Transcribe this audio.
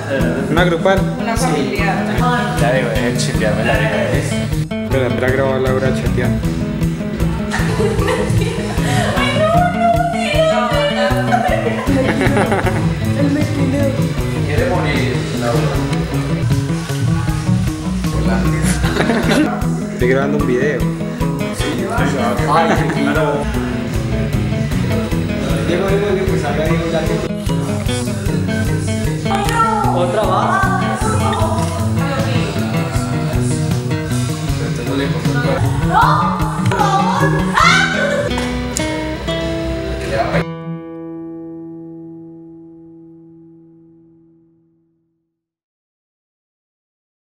¿Una grupal? Una familiar. Ya digo, es chipearme la vida. Pero tendrá grabado a Laura chateando. ¿Quiere morir, Laura? Estoy grabando un video. Ay, claro. ¿Otra va? ¡No! ¡Por favor! ¡Ah!